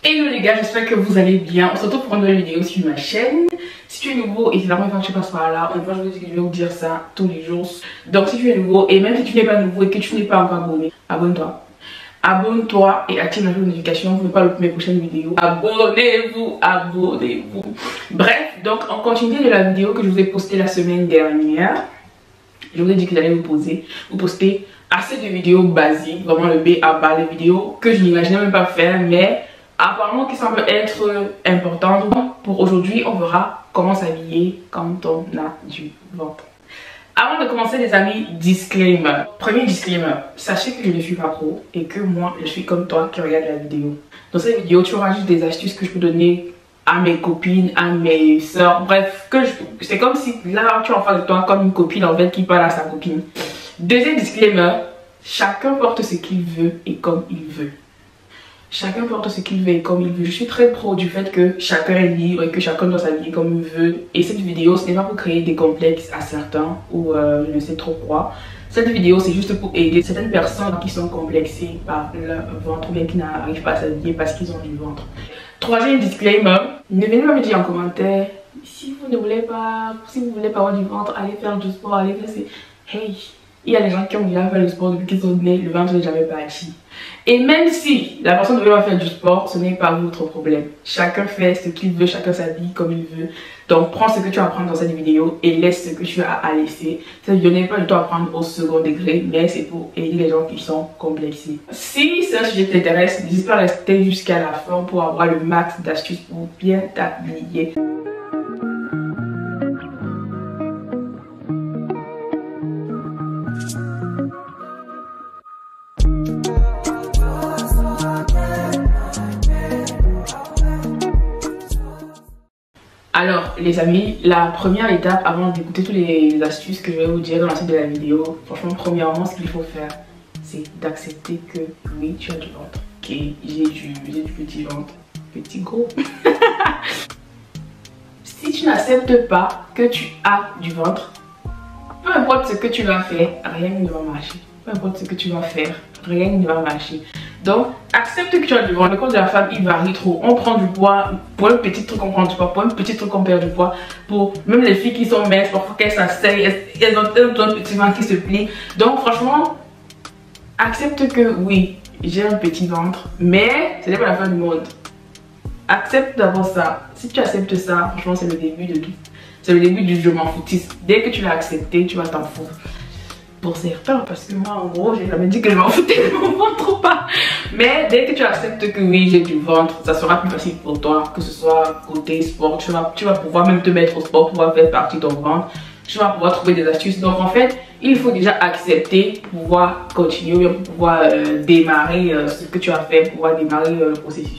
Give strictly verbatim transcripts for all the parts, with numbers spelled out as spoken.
Hello les gars, j'espère que vous allez bien. On se retrouve pour une nouvelle vidéo sur ma chaîne. Si tu es nouveau et c'est la première fois que tu passes par là, honnêtement je vous dis que je vais vous dire ça tous les jours. Donc si tu es nouveau et même si tu n'es pas nouveau et que tu n'es pas encore abonné, abonne-toi. Abonne-toi et active la notification pour ne pas louper mes prochaines vidéos. Abonnez-vous, abonnez-vous. Bref, donc en continuité de la vidéo que je vous ai postée la semaine dernière, je vous ai dit que j'allais vous poser, vous poster assez de vidéos basiques, vraiment le B à bas, les vidéos que je n'imaginais même pas faire, mais apparemment qui semblent être importantes. Pour aujourd'hui, on verra comment s'habiller quand on a du ventre. Avant de commencer les amis, disclaimer. Premier disclaimer, sachez que je ne suis pas pro et que moi je suis comme toi qui regarde la vidéo. Dans cette vidéo, tu auras juste des astuces que je peux donner à mes copines, à mes soeurs, bref, que c'est comme si là tu es en face de toi comme une copine en fait qui parle à sa copine. Deuxième disclaimer, chacun porte ce qu'il veut et comme il veut. Chacun porte ce qu'il veut et comme il veut. Je suis très pro du fait que chacun est libre et que chacun doit s'habiller comme il veut. Et cette vidéo, ce n'est pas pour créer des complexes à certains ou euh, je ne sais trop quoi. Cette vidéo, c'est juste pour aider certaines personnes qui sont complexées par leur ventre ou bien qui n'arrivent pas à s'habiller parce qu'ils ont du ventre. Troisième disclaimer, ne venez pas me dire en commentaire si vous ne voulez pas, si vous voulez pas avoir du ventre, allez faire du sport, allez faire ces... Hey, il y a des gens qui ont déjà fait le sport depuis qu'ils sont nés, le ventre n'est jamais bâti. Et même si la personne ne veut pas faire du sport, ce n'est pas votre problème. Chacun fait ce qu'il veut, chacun s'habille comme il veut. Donc prends ce que tu vas apprendre dans cette vidéo et laisse ce que tu as à laisser. Cette vidéo n'est pas du tout à prendre au second degré, mais c'est pour aider les gens qui sont complexés. Si ce sujet t'intéresse, n'hésite pas à rester jusqu'à la fin pour avoir le max d'astuces pour bien t'habiller. Alors les amis, la première étape avant d'écouter toutes les astuces que je vais vous dire dans la suite de la vidéo, franchement premièrement ce qu'il faut faire c'est d'accepter que oui tu as du ventre, ok, j'ai du, j'ai du petit ventre, petit gros. Si tu n'acceptes pas que tu as du ventre, peu importe ce que tu vas faire, rien ne va marcher. Peu importe ce que tu vas faire, rien ne va marcher. Donc, accepte que tu as du ventre. Le corps de la femme, il varie trop. On prend du poids. Pour un petit truc, on prend du poids. Pour un petit truc, on perd du poids. Pour même les filles qui sont minces, parfois qu'elles s'asseyent, elles ont un petit ventre qui se plie. Donc, franchement, accepte que oui, j'ai un petit ventre. Mais ce n'est pas la fin du monde. Accepte d'abord ça. Si tu acceptes ça, franchement, c'est le début de tout. C'est le début du je m'en foutisme. Dès que tu l'as accepté, tu vas t'en foutre. Pour certains, parce que moi en gros j'ai jamais dit que je m'en foutais de mon ventre ou pas, mais dès que tu acceptes que oui j'ai du ventre, ça sera plus facile pour toi, que ce soit côté sport, tu vas, tu vas pouvoir même te mettre au sport, pouvoir faire partie de ton ventre, tu vas pouvoir trouver des astuces. Donc en fait il faut déjà accepter pour pouvoir continuer, pour pouvoir euh, démarrer euh, ce que tu as fait, pour pouvoir démarrer euh, le processus.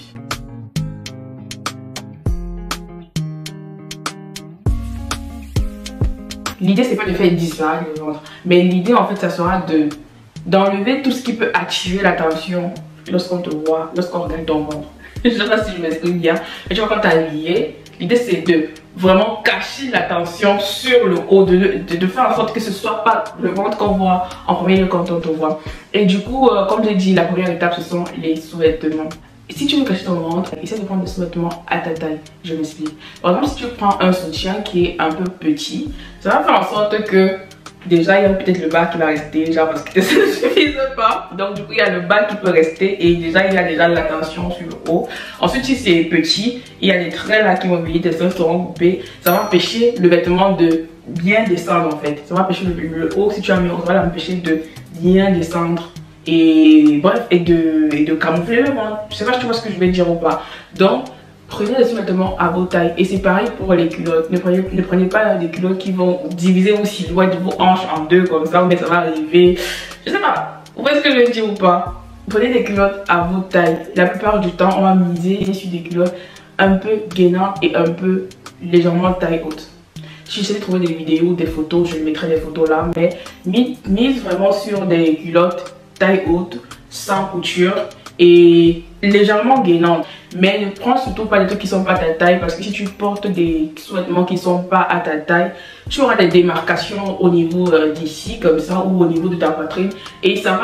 L'idée c'est pas de faire disparaître le ventre, mais l'idée en fait ça sera de d'enlever tout ce qui peut attirer l'attention lorsqu'on te voit, lorsqu'on regarde ton ventre. Je sais pas si je m'exprime bien, mais tu vois quand t'es habillé, l'idée c'est de vraiment cacher l'attention sur le haut, de, de, de faire en sorte que ce soit pas le ventre qu'on voit en premier lieu quand on te voit. Et du coup, euh, comme j'ai dit, la première étape ce sont les sous-vêtements. Si tu veux cacher ton ventre, essaie de prendre des sous-vêtements à ta taille. Je m'explique. Par exemple, si tu prends un soutien qui est un peu petit, ça va faire en sorte que déjà il y a peut-être le bas qui va rester, déjà parce que ça ne suffit pas. Donc du coup il y a le bas qui peut rester et déjà il y a déjà la tension sur le haut. Ensuite si c'est petit, il y a des traits là qui vont venir, tes seins seront coupés. Ça va empêcher le vêtement de bien descendre en fait. Ça va empêcher le, le haut, si tu as mis haut, ça va l'empêcher de bien descendre. Et bref, et de, et de camoufler le ventre. Je sais pas si tu vois ce que je vais dire ou pas. Donc, prenez des sous-vêtements à vos tailles. Et c'est pareil pour les culottes. Ne prenez, ne prenez pas des culottes qui vont diviser vos silhouettes, vos hanches en deux comme ça, mais ça va arriver. Je sais pas. Vous voyez ce que je veux dire ou pas? Prenez des culottes à vos tailles. La plupart du temps, on va miser sur des culottes un peu gainantes et un peu légèrement taille haute. Si j'essaie de trouver des vidéos, des photos, je mettrai des photos là. Mais mise vraiment sur des culottes taille haute, sans couture et légèrement gainante. Mais ne prends surtout pas des trucs qui sont pas à ta taille, parce que si tu portes des sous-vêtements qui sont pas à ta taille, tu auras des démarcations au niveau euh, d'ici comme ça ou au niveau de ta poitrine et ça va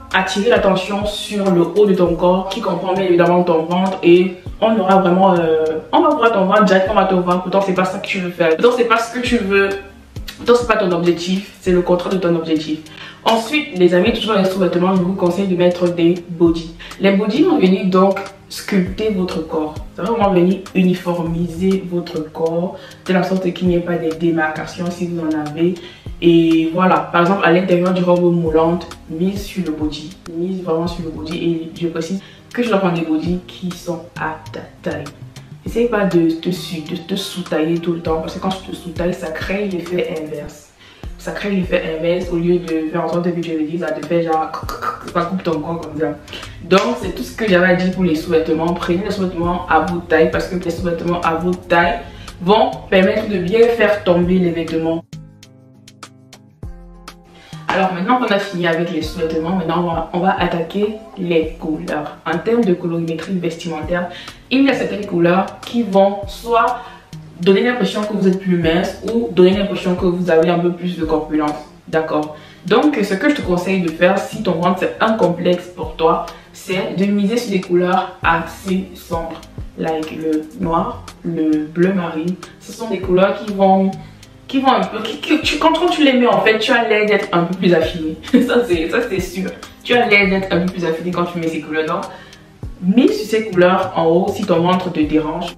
attirer l'attention sur le haut de ton corps qui comprend bien évidemment ton ventre et on aura vraiment, euh, on va voir ton ventre direct, on va te voir, pourtant c'est pas ça que tu veux faire, pourtant c'est pas ce que tu veux, pourtant c'est pas ton objectif, c'est le contraire de ton objectif. Ensuite les amis, toujours dans les sous-vêtements, je vous conseille de mettre des bodys. Les bodys vont venir donc sculpter votre corps, ça va vraiment venir uniformiser votre corps de la sorte qu'il n'y ait pas des démarcations si vous en avez. Et voilà, par exemple à l'intérieur du robe moulante, mise sur le body, mise vraiment sur le body. Et je précise que je dois prendre des bodys qui sont à ta taille. N'essaye pas de te, de te sous-tailler tout le temps parce que quand tu te sous-tailles, ça crée l'effet inverse. Ça crée l'effet inverse au lieu de faire en sorte que je le dise, ça te fait genre, ça coupe ton corps comme ça. Donc c'est tout ce que j'avais à dire pour les sous-vêtements. Prenez les sous-vêtements à votre taille parce que les sous-vêtements à votre taille vont permettre de bien faire tomber les vêtements. Alors maintenant qu'on a fini avec les sous-vêtements, maintenant on va, on va attaquer les couleurs. En termes de colorimétrie vestimentaire, il y a certaines couleurs qui vont soit donner l'impression que vous êtes plus mince ou donner l'impression que vous avez un peu plus de corpulence. D'accord? Donc ce que je te conseille de faire si ton ventre c'est un complexe pour toi, c'est de miser sur des couleurs assez sombres. Like le noir, le bleu marine. Ce sont des couleurs qui vont... qui vont un peu, qui, qui, tu, quand tu les mets en fait, tu as l'air d'être un peu plus affiné. ça c'est sûr. Tu as l'air d'être un peu plus affiné quand tu mets ces couleurs. Donc, mets sur ces couleurs en haut si ton ventre te dérange.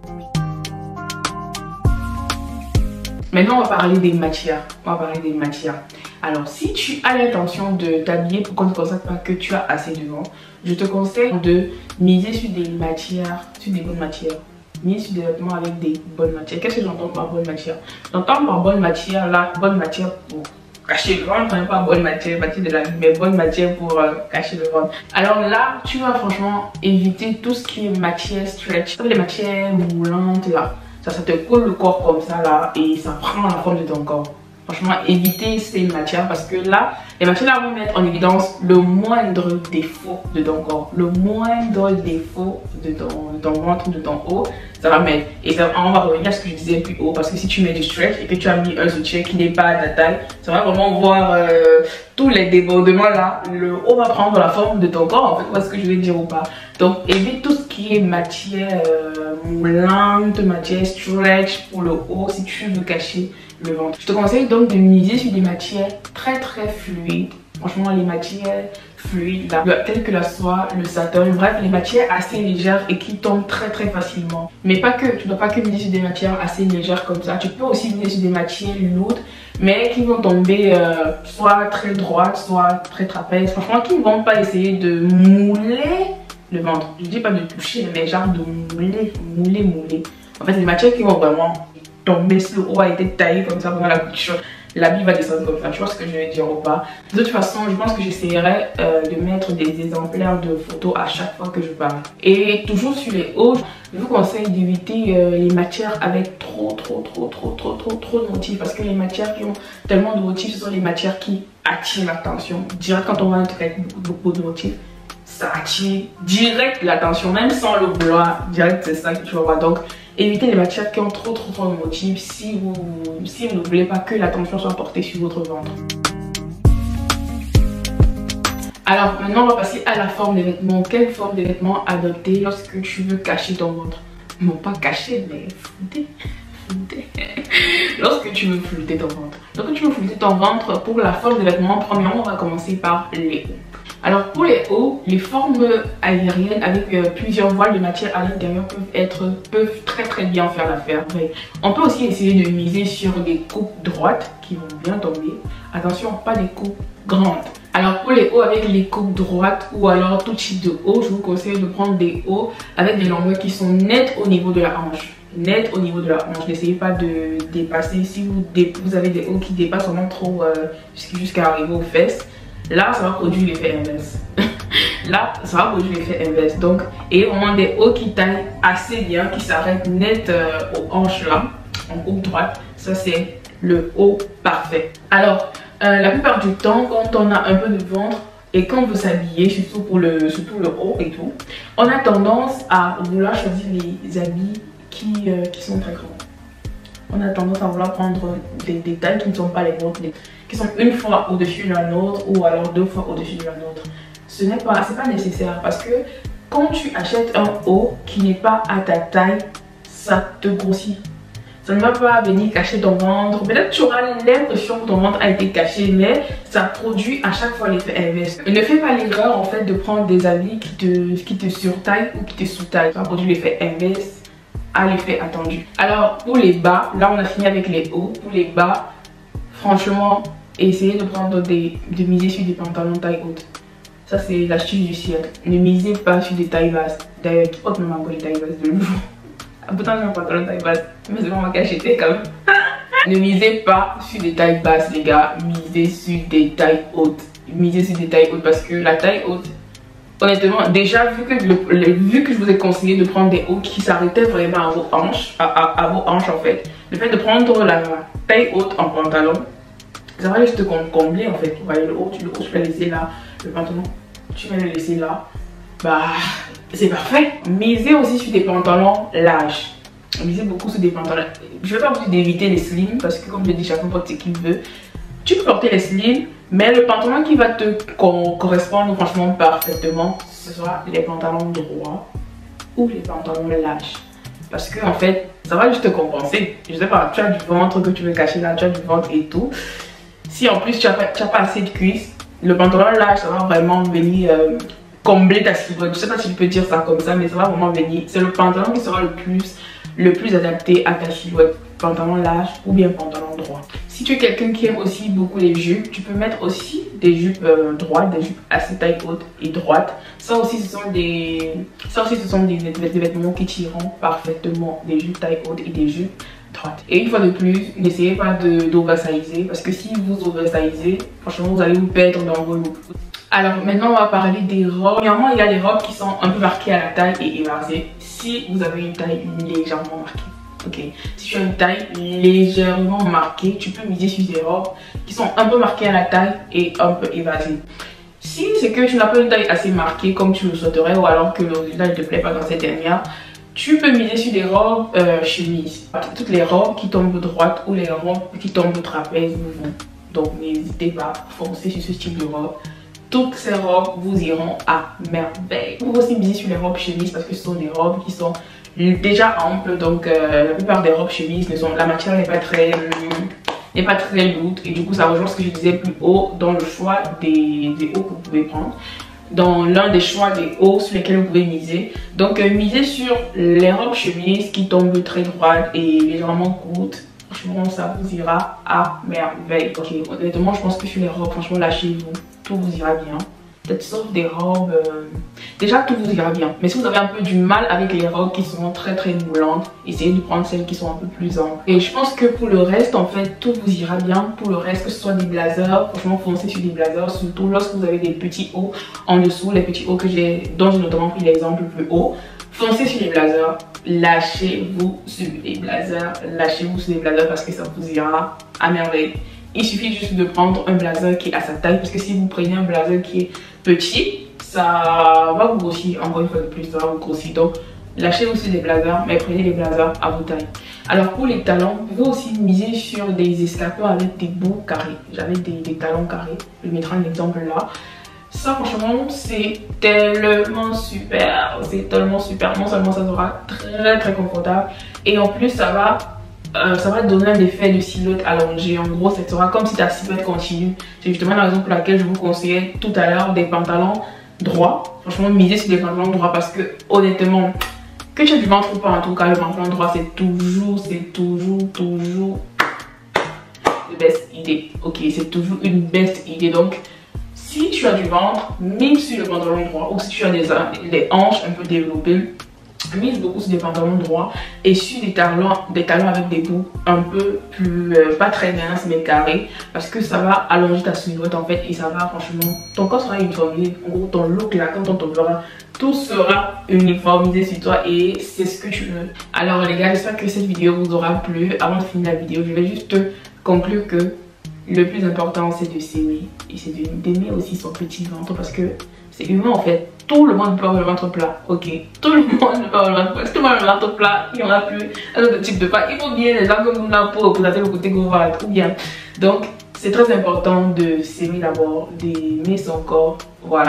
Maintenant, on va parler des matières. On va parler des matières. Alors, si tu as l'intention de t'habiller pour qu'on ne constate pas que tu as assez de ventre, je te conseille de miser sur des matières, sur des bonnes matières. Mise sur des vêtements avec des bonnes matières. Qu'est-ce que j'entends par bonne matière? J'entends par bonne matière là, bonne matière pour cacher le ventre, même pas bonne matière, matière de la vie, mais bonne matière pour euh, cacher le ventre. Alors là, tu vas franchement éviter tout ce qui est matière stretch, les matières moulantes là. Ça, ça te colle le corps comme ça là et ça prend la forme de ton corps. Franchement, évitez ces matières parce que là, les matières là vont mettre en évidence le moindre défaut de ton corps. Le moindre défaut de ton, de ton ventre, de ton haut, ça va mettre. Et ça, on va revenir à ce que je disais plus haut parce que si tu mets du stretch et que tu as mis un soutien qui n'est pas à ta taille, ça va vraiment voir euh, tous les débordements là. Le haut va prendre la forme de ton corps, en fait, voilà ce que je vais dire ou pas. Donc, évite tout ce qui est matière euh, moulante, matière stretch pour le haut si tu veux cacher le ventre. Je te conseille donc de miser sur des matières très très fluides. Franchement, les matières fluides, là, telles que la soie, le satin, bref, les matières assez légères et qui tombent très très facilement. Mais pas que, tu ne dois pas que miser sur des matières assez légères comme ça. Tu peux aussi miser sur des matières lourdes, mais qui vont tomber euh, soit très droites, soit très trapèzes. Franchement, qui ne vont pas essayer de mouler le ventre. Je dis pas de toucher, mais genre de mouler, mouler, mouler. En fait, c'est des matières qui vont vraiment tomber si le haut a été taillé comme ça pendant la couture. L'habit va descendre comme ça. Tu vois ce que je vais dire ou pas? De toute façon, je pense que j'essaierai euh, de mettre des exemplaires de photos à chaque fois que je parle. Et toujours sur les hauts, je vous conseille d'éviter euh, les matières avec trop, trop, trop, trop, trop, trop, trop de motifs. Parce que les matières qui ont tellement de motifs, ce sont les matières qui attirent l'attention. Direct, quand on va avec beaucoup, beaucoup de motifs, ça attire direct l'attention, même sans le vouloir. Direct, c'est ça que tu vas voir. Donc, évitez les matières qui ont trop trop trop de motifs si vous, si vous ne voulez pas que l'attention soit portée sur votre ventre. Alors maintenant on va passer à la forme des vêtements. Quelle forme des vêtements adopter lorsque tu veux cacher ton ventre? Non pas cacher mais flouter. Flouter. Lorsque tu veux flouter ton ventre. Lorsque tu veux flouter ton ventre, pour la forme des vêtements, premièrement on va commencer par les hauts. Alors pour les hauts, les formes aériennes avec euh, plusieurs voiles de matière à l'intérieur peuvent être peuvent très très bien faire l'affaire. On peut aussi essayer de miser sur des coupes droites qui vont bien tomber. Attention, pas des coupes grandes. Alors pour les hauts avec les coupes droites ou alors tout type de haut, je vous conseille de prendre des hauts avec des longueurs qui sont nettes au niveau de la hanche. Net au niveau de la hanche. N'essayez pas de dépasser. Si vous, dé vous avez des hauts qui dépassent vraiment trop euh, jusqu'à arriver aux fesses, là ça va produire l'effet inverse. Là ça va produire l'effet inverse. Donc, et vraiment des hauts qui taillent assez bien, qui s'arrêtent net euh, aux hanches là, en coupe droite. Ça c'est le haut parfait. Alors, euh, la plupart du temps, quand on a un peu de ventre et quand vous s'habillez, surtout pour le, surtout le haut et tout, on a tendance à vouloir choisir les habits qui, euh, qui sont très grands. On a tendance à vouloir prendre des détails qui ne sont pas les nôtres, qui sont une fois au-dessus de la nôtre ou alors deux fois au-dessus de la nôtre. ce n'est pas, c'est pas nécessaire parce que quand tu achètes un haut qui n'est pas à ta taille, ça te grossit. Ça ne va pas venir cacher ton ventre. Peut-être tu auras l'impression que ton ventre a été caché, mais ça produit à chaque fois l'effet inverse. Ne fais pas l'erreur en fait de prendre des habits qui te, qui te surtaillent ou qui te sous-taillent. Ça produit l'effet inverse à l'effet attendu. Alors pour les bas, là on a fini avec les hauts. Pour les bas, franchement, essayez de prendre des, de miser sur des pantalons taille haute. Ça c'est l'astuce du siècle. Ne misez pas sur des tailles basses. D'ailleurs, qui porte même encore les tailles basses de nouveau. Pourtant j'ai un pantalon taille basse, mais c'est pas moi qui ai acheté quand même. Ne misez pas sur des tailles basses les gars, misez sur des tailles hautes. Misez sur des tailles hautes parce que la taille haute, honnêtement, déjà vu que, le, le, vu que je vous ai conseillé de prendre des hauts qui s'arrêtaient vraiment à vos hanches, à, à, à vos hanches en fait. Le fait de prendre la taille haute en pantalon, ça va juste combler en fait. Vous voyez le haut, tu le haut, tu peux le laisser là, le pantalon, tu vas le laisser là. Bah, c'est parfait. Misez aussi sur des pantalons larges. Misez beaucoup sur des pantalons. Je vais pas vous dire d'éviter les slims parce que comme je dis, chacun porte ce qu'il veut. Tu peux porter les slims, mais le pantalon qui va te correspondre franchement parfaitement, ce sera les pantalons droits ou les pantalons larges. Parce que en fait, ça va juste te compenser. Je sais pas, tu as du ventre que tu veux cacher là, tu as du ventre et tout. Si en plus tu n'as pas, tu as pas assez de cuisses, le pantalon large, ça va vraiment venir euh, combler ta silhouette. Je sais pas si je peux dire ça comme ça, mais ça va vraiment venir. C'est le pantalon qui sera le plus, le plus adapté à ta silhouette. Pantalon large ou bien pantalon droit. Si tu es quelqu'un qui aime aussi beaucoup les jupes, tu peux mettre aussi des jupes euh, droites, des jupes assez taille haute et droite. Ça aussi, ce sont des, ça aussi, ce sont des, des, des vêtements qui tireront parfaitement des jupes taille haute et des jupes droites. Et une fois de plus, n'essayez pas d'oversizer parce que si vous oversizez, franchement, vous allez vous perdre dans vos looks. Alors maintenant, on va parler des robes. Premièrement, il y a des robes qui sont un peu marquées à la taille et évasées. Si vous avez une taille légèrement marquée. Ok, si tu as une taille légèrement marquée, tu peux miser sur des robes qui sont un peu marquées à la taille et un peu évasées. Si c'est que tu n'as pas une taille assez marquée comme tu le souhaiterais ou alors que le résultat ne te plaît pas dans cette dernière, tu peux miser sur des robes euh, chemises. Toutes les robes qui tombent droites ou les robes qui tombent trapèze vous vont. Donc n'hésitez pas à foncer sur ce type de robe. Toutes ces robes vous iront à merveille. Vous pouvez aussi miser sur les robes chemises parce que ce sont des robes qui sont déjà amples. Donc euh, la plupart des robes chemises, ne sont, la matière n'est pas très n'est pas très lourde. Et du coup ça rejoint ce que je disais plus haut dans le choix des, des hauts que vous pouvez prendre. Dans l'un des choix des hauts sur lesquels vous pouvez miser. Donc euh, misez sur les robes chemises qui tombent très droites et légèrement courtes. Franchement ça vous ira à merveille. Ok, honnêtement je pense que sur les robes, franchement lâchez-vous. Tout vous ira bien. Peut-être sauf des robes. Euh... Déjà, tout vous ira bien. Mais si vous avez un peu du mal avec les robes qui sont très très moulantes, essayez de prendre celles qui sont un peu plus amples. Et je pense que pour le reste, en fait, tout vous ira bien. Pour le reste, que ce soit des blazers, franchement, foncez sur des blazers. Surtout lorsque vous avez des petits hauts en dessous, les petits hauts que j'ai, dont j'ai notamment pris l'exemple plus haut. Foncez sur les blazers. Lâchez-vous sur les blazers. Lâchez-vous sur les blazers parce que ça vous ira à merveille. Il suffit juste de prendre un blazer qui est à sa taille parce que si vous prenez un blazer qui est petit, ça va vous grossir. Encore une fois de plus, ça va vous grossir. Donc lâchez aussi les blazers, mais prenez les blazers à vos tailles. Alors pour les talons, vous pouvez aussi miser sur des escarpins avec des bouts carrés. J'avais des, des talons carrés, je mettrai un exemple là. Ça franchement c'est tellement super, c'est tellement super. Non seulement ça sera très très confortable et en plus ça va Euh, ça va donner un effet de silhouette allongée. En gros, ça sera comme si ta silhouette continue. C'est justement la raison pour laquelle je vous conseillais tout à l'heure des pantalons droits. Franchement, misez sur des pantalons droits parce que honnêtement, que tu aies du ventre ou pas, en tout cas, le pantalon droit, c'est toujours, c'est toujours, toujours la best idée. Ok, c'est toujours une best idée. Donc, si tu as du ventre, mise sur le pantalon droit ou si tu as des, des hanches un peu développées, mise beaucoup sur des pantalons droits et sur des talons, des talons avec des bouts un peu plus, euh, pas très minces mais carrés parce que ça va allonger ta silhouette en fait et ça va franchement, ton corps sera uniformisé, en gros ton look là quand on te verra, tout sera uniformisé sur toi et c'est ce que tu veux. Alors les gars, j'espère que cette vidéo vous aura plu. Avant de finir la vidéo, je vais juste conclure que le plus important c'est de s'aimer et c'est d'aimer aussi son petit ventre parce que c'est humain en fait. Tout le monde peut avoir le ventre plat, ok. Tout le monde peut avoir le ventre plat. Si tout le monde a le ventre plat, il n'y aura plus un autre type de pas. Il faut bien les gens comme nous là pour représenter le côté qu'on va être ou bien. Donc c'est très important de s'aimer d'abord, d'aimer son corps, voilà.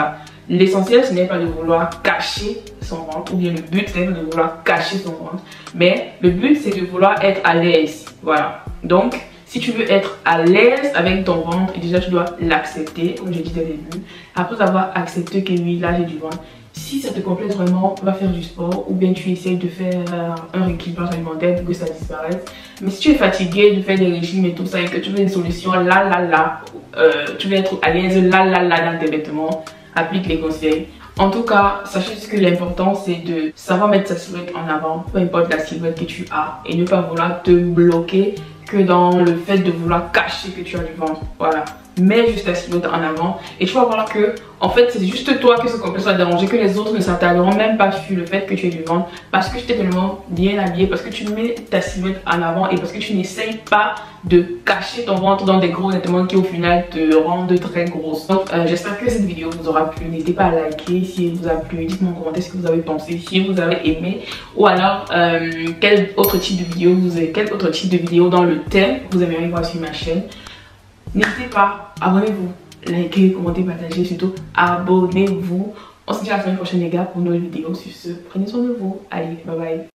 l'essentiel ce n'est pas de vouloir cacher son ventre, ou bien le but ce n'est pas de vouloir cacher son ventre, mais le but c'est de vouloir être à l'aise. Voilà. Donc si tu veux être à l'aise avec ton ventre, déjà tu dois l'accepter, comme j'ai dit dès le début. Après avoir accepté que oui, là j'ai du ventre, si ça te complète vraiment, va faire du sport ou bien tu essayes de faire un rééquilibrage alimentaire pour que ça disparaisse. Mais si tu es fatigué de faire des régimes et tout ça et que tu veux une solution là là là, euh, tu veux être à l'aise là là là dans tes vêtements, applique les conseils. En tout cas, sachez que l'important c'est de savoir mettre sa silhouette en avant, peu importe la silhouette que tu as, et ne pas vouloir te bloquer que dans le fait de vouloir cacher que tu as du ventre. Voilà. Mets juste ta silhouette en avant et tu vas voir que en fait c'est juste toi que ce complexe va déranger, que les autres ne s'attarderont même pas sur le fait que tu aies du ventre parce que tu t'es tellement bien habillé, parce que tu mets ta silhouette en avant et parce que tu n'essayes pas de cacher ton ventre dans des gros vêtements qui au final te rendent très grosse. Donc euh, j'espère que cette vidéo vous aura plu. N'hésitez pas à liker si elle vous a plu, dites-moi en commentaire ce que vous avez pensé, si vous avez aimé, ou alors euh, quel autre type de vidéo vous avez, quel autre type de vidéo dans le thème vous aimeriez voir sur ma chaîne. N'hésitez pas, abonnez-vous, likez, commentez, partagez, surtout abonnez-vous. On se dit à la semaine prochaine les gars pour une nouvelle vidéo. Sur ce, prenez soin de vous. Allez, bye bye.